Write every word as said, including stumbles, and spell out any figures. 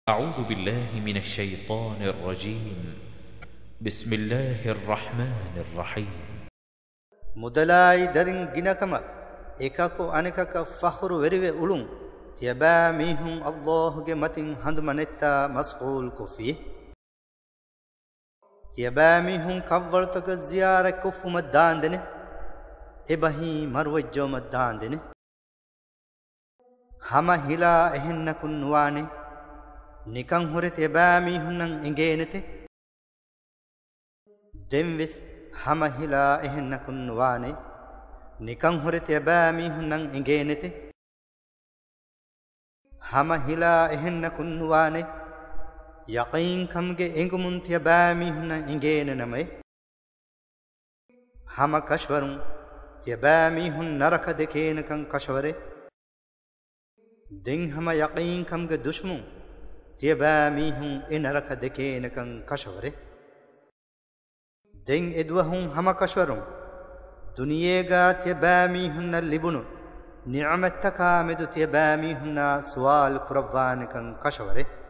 أعوذ بالله من الشيطان الرجيم بسم الله الرحمن الرحيم مدلاي درين جنكما إكاكو أنكاك فخر وريوه أولون تيبا ميهم الله جمتين هندمانتا مسؤول كفيه تيبا ميهم كفرتك زيارة كفو مدان دنه إبهي مروجو مدان دنه هما هلا إهنكن نواني නිකං හොර තෙබෑ මීහුන්නන් එඟේනෙතෙ දෙම්වෙස් හමහිලා එහෙන්නකුන් වානේ නිකං හොර තෙබෑ මීහුන්නන් එඟේනෙතෙ හමහිලා එහෙන්නකුන් වානේ යකීන් කම්ගේ එඟුමුන් තෙබෑ මීහුන්නන් එඟේන නමයි හම කෂවරුන් තෙබෑ මීහුන් නරක දෙකේනකං කෂවරේ දෙන් හම යකීන් කම්ගේ දුෂ්මුන් تيبا ميهم إن رك دكينكن كشوري دين إدوهم هما كشورون دنياغا تيبا ميهن اللبنو نعمتك مدو تيبا ميهن سوال كروانكن كشوري